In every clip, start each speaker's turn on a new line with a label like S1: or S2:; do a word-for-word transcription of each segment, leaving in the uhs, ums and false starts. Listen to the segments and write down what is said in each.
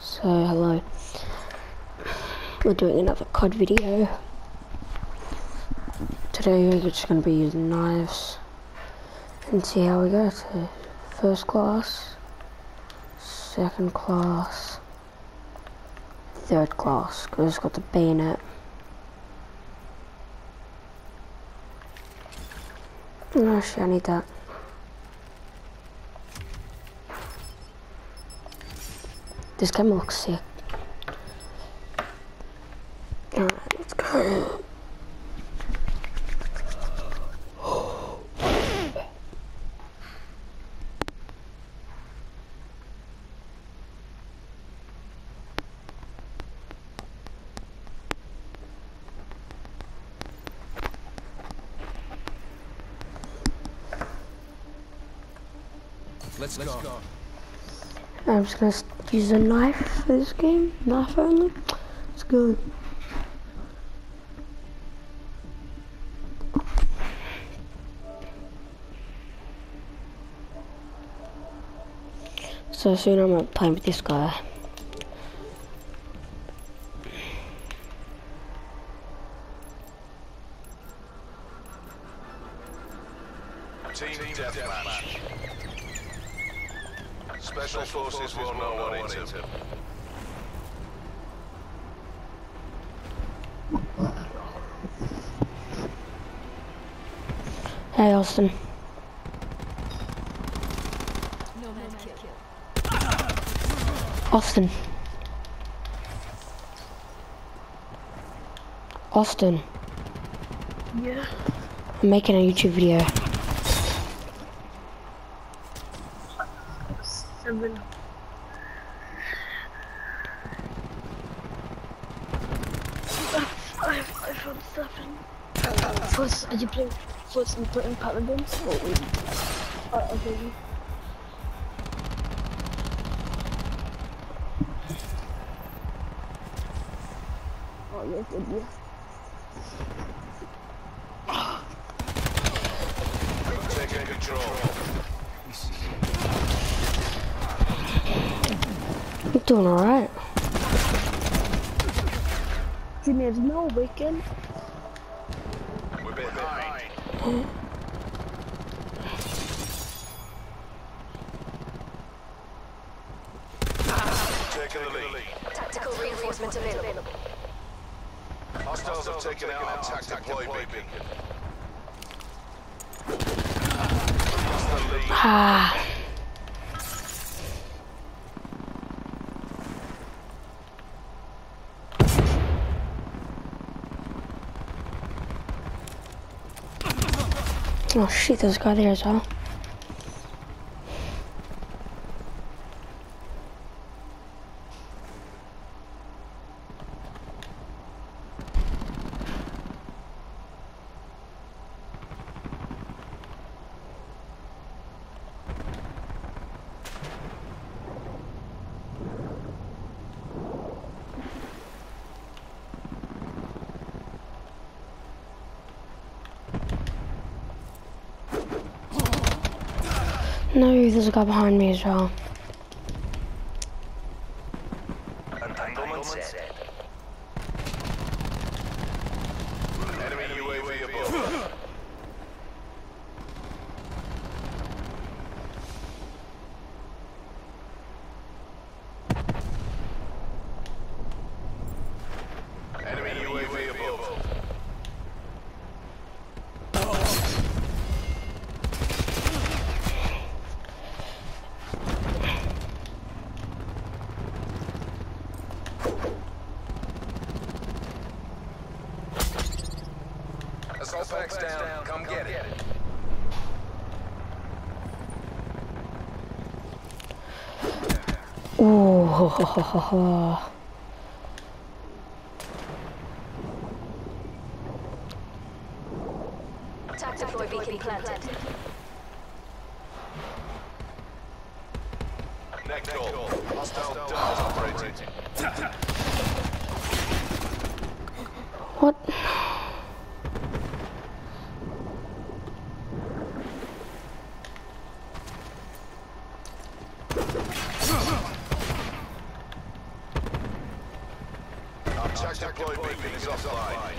S1: So hello, we're doing another C O D video. Today we're just going to be using knives and see how we go to first class, second class, third class, because it's got the bayonet. No, actually I need that. This game looks sick. Alright, let's go.
S2: Let's, Let's go. go.
S1: I'm just gonna use a knife for this game. Knife only. It's good. So soon I'm gonna play with this guy.
S2: Team deathmatch. Special forces will know what it's in.
S1: Hey Austin.
S3: No man kill.
S1: Austin. Austin.
S3: Yeah.
S1: I'm making a YouTube video.
S3: Seven. I have iPhone seven. First, are you playing first and playing Paladins? Or we? Uh, okay. Oh, yeah, good, yeah.
S2: Taking control.
S1: You're doing alright.
S3: Jimmy has no weekend.
S2: We're behind. Taking the lead.
S4: Tactical reinforcement available.
S2: Hostiles have taken out our tactic deploy beacon. Lost the lead.
S1: Ah. Oh shit, there's a guy there as well. No, there's a guy behind me as well.
S2: Entanglement set. Enemy U A V above. Enemy U A V above. Assault packs down. Come get it.
S1: Ooh, ho, ho, ho, ho, ho.
S4: Tactical beacon planted.
S2: Neck call. Hostile doors operating.
S1: What?
S2: Attack deploy beacon is offline.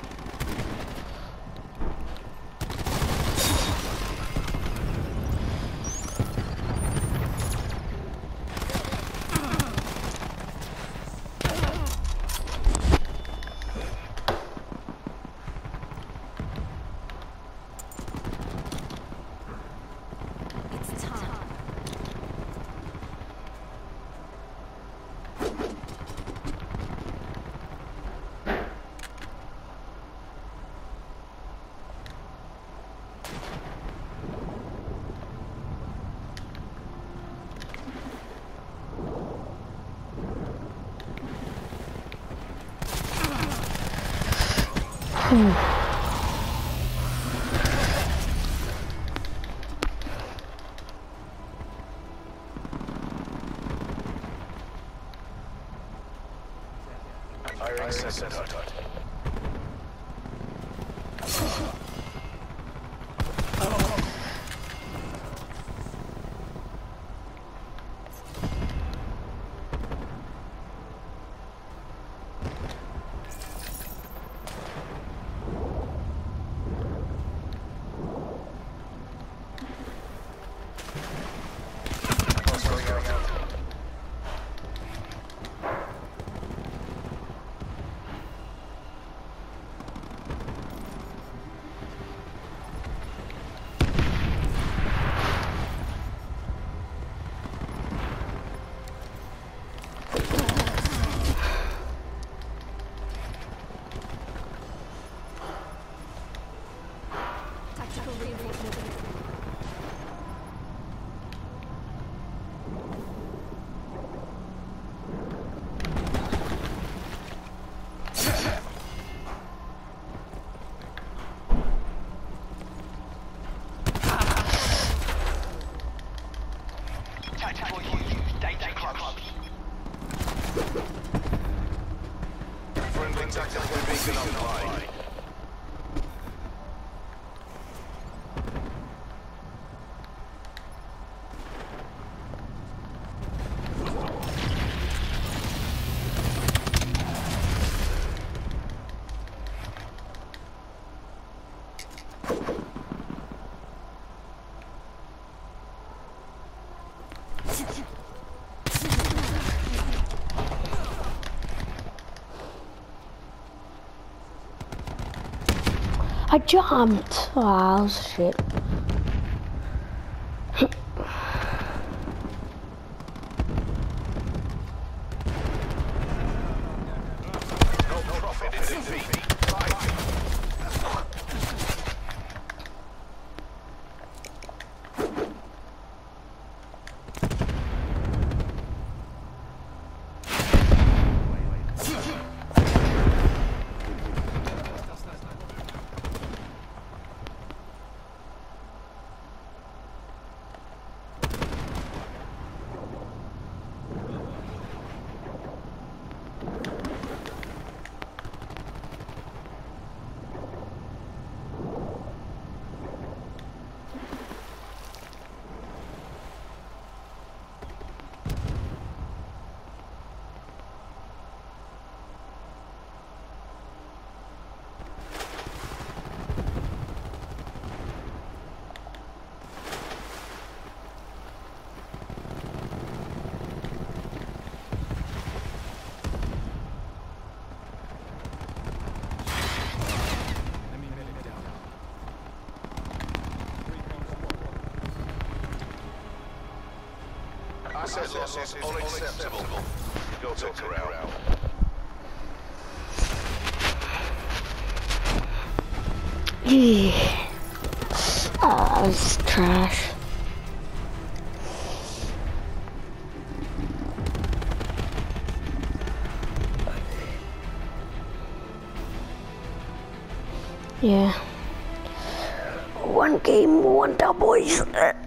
S2: Firing second target. Friendly tactical beacon online.
S1: I jumped. Oh, that was shit.
S2: No profit in defeat. Fight. Asset loss is unacceptable. Go to corral.
S1: Yeah. Oh, that's trash. Yeah. One game, one dub, boys.